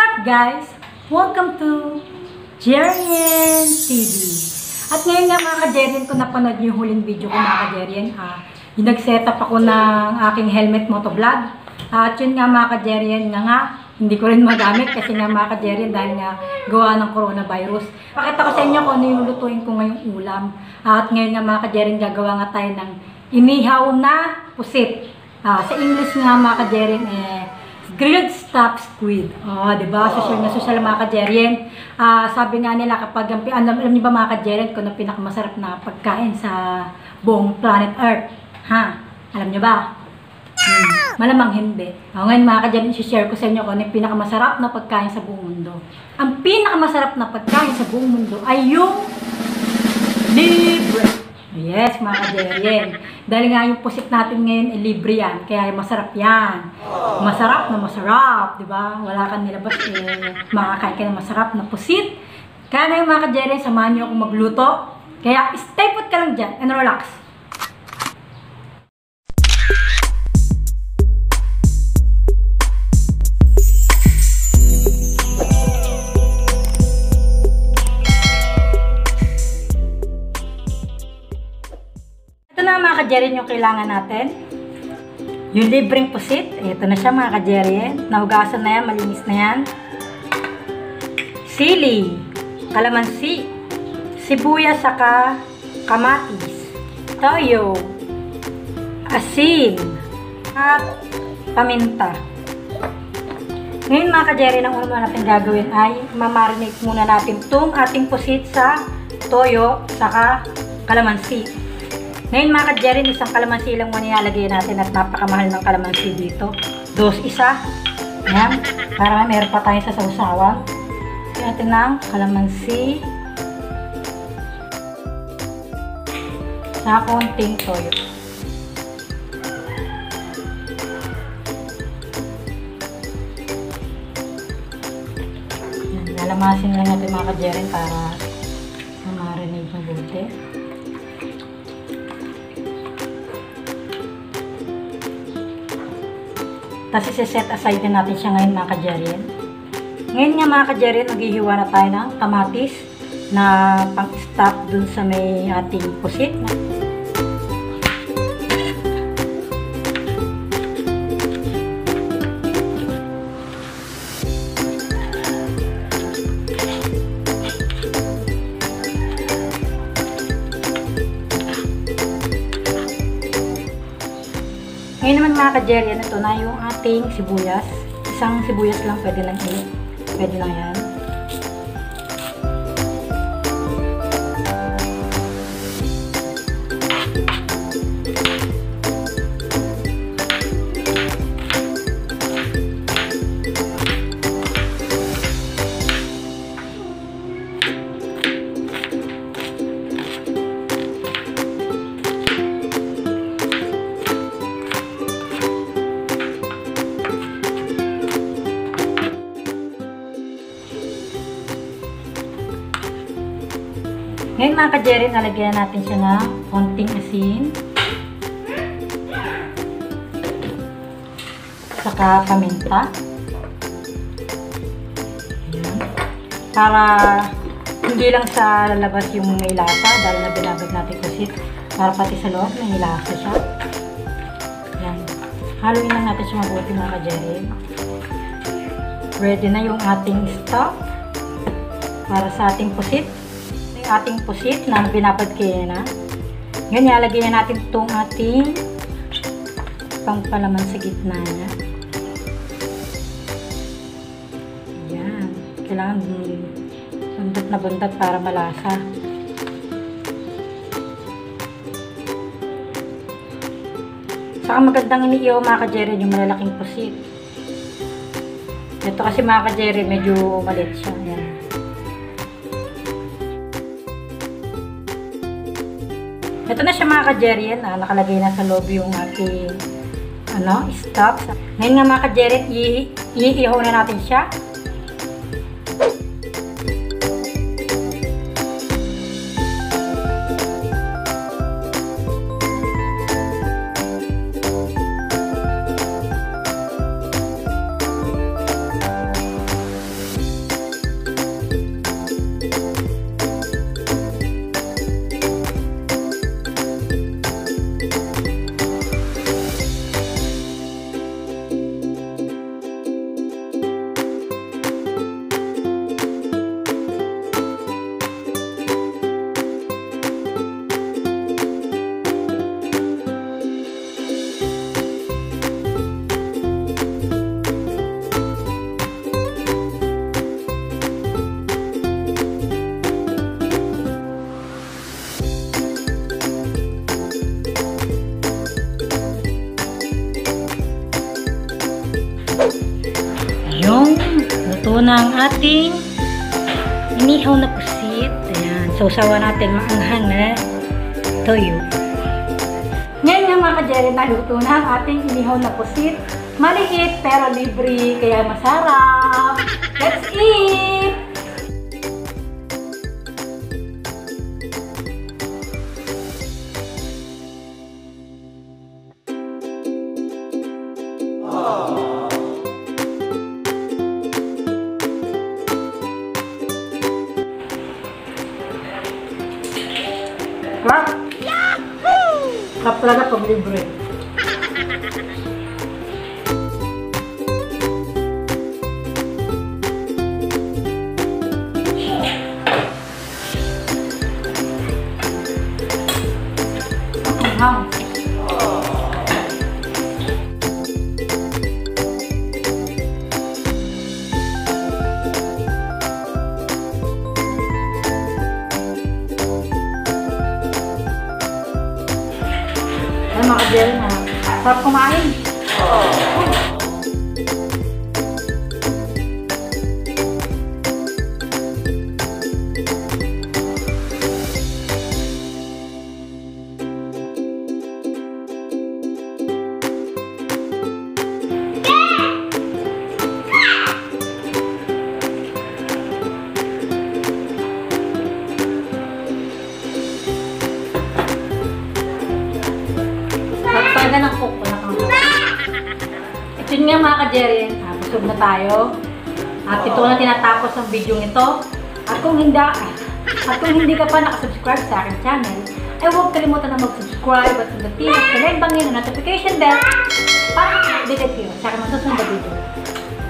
up guys? Welcome to Jerian TV. At ngayon nga mga ka-Jerian, kung napanood niyo yung huling video ko mga ka-Jerian, yung nag-setup ako ng aking helmet motovlog. At yun nga mga ka-Jerian, hindi ko rin magamit kasi nga mga ka-Jerian dahil nga gawa ng coronavirus. Pakita ko sa inyo kung ano yung lutuin ko ngayong ulam. At ngayon nga mga ka-Jerian, gagawa nga tayo ng inihaw na pusit. Sa English nga mga ka-Jerian, grilled stuffed squid. Diba? Social mga ka-Jerian. Sabi nga nila kapag, alam niyo ba mga ka-Jerian kung ano pinakamasarap na pagkain sa buong planet Earth? Alam niyo ba? Malamang hindi. Ngayon mga ka-Jerian, share ko sa inyo kung ano yung pinakamasarap na pagkain sa buong mundo. Ang pinakamasarap na pagkain sa buong mundo ay yung libre. Yes, mga ka-Jerian. Dahil nga yung pusit natin ngayon ay libre yan. Kaya masarap yan. Masarap na masarap. Diba? Wala kang nilabas makakain ka ng masarap na pusit. Kaya na yung mga ka-Jerian, samahan nyo akong magluto. Kaya stay put ka lang dyan and relax. Mga ka-Jerian, yung kailangan natin yung libreng pusit. Ito na siya mga ka-Jerian, nahugasan na yan, malinis na yan. Sili, kalamansi, sibuyas saka kamatis, toyo, asin at paminta. Ngayon mga ka-Jerian, ang una natin gagawin ay mamarinate muna natin itong ating pusit sa toyo saka kalamansi. Ngayon mga ka-Jerian, isang kalamansi lang muna nilalagay natin at napakamahal ng kalamansi dito. Isa. Ayan. Para meron pa tayo sa sausawan. Kaya natin ng kalamansi sa konting toyo. Ayan. Lalamasin lang natin mga ka-Jerian para marinig mabuti. Tapos isi-set aside na natin siya ngayon mga ka-Jerian. Ngayon nga mga ka-Jerian, maghihiwa na tayo ng kamatis na pang-stop dun sa may ating pusit. Ngayon naman mga ka-Jerian, ito na yung ating sibuyas. Isang sibuyas lang, pwede lang yan. Ngayon mga ka-Jerian, nalagyan natin siya ng konting asin. Saka paminta. Ayan. Para hindi lang sa labas yung may lasa, dahil na binabad natin pusit. Para pati sa loob, may lasa siya. Ayan. Haluin lang natin siya mabuti mga ka-Jerian. Ready na yung ating stock para sa ating pusit. Ating pusit na binabad kaya na. Ngayon, ilalagay na natin itong ating pangpalaman sa gitna niya. Ayan. Kailangan buntot na buntot para malasa. Saka magandang iniiyaw mga ka-Jerian yung malalaking pusit. Ito kasi mga ka-Jerian, medyo maliit siya. Ayan. Ito na siya mga ka-Jerian, nakalagay na sa loob yung ating stuff. Ngayon nga mga ka-Jerian, iihaw na natin siya. Yung luto na ang ating inihaw na pusit. Ayan. Sausawan natin maanghang na toyo. Ngayon nga mga ka-Jerry, naluto na ang ating inihaw na pusit. Maliit pero libre, kaya masarap. Let's eat! Sarap! Sarap talaga pag libre. Wow. Ay, mga ka-Jerry na. Sarap kumain. Talaga ng cook ko na kang At yun nga mga ka-Jerry, busog na tayo. At ito na tinatapos ang video ito. At kung hindi ka pa nakasubscribe sa aking channel, ay huwag kalimutan na mag-subscribe at pindutin at bangin ang notification bell para ma-update kayo sa aking masusunod na video.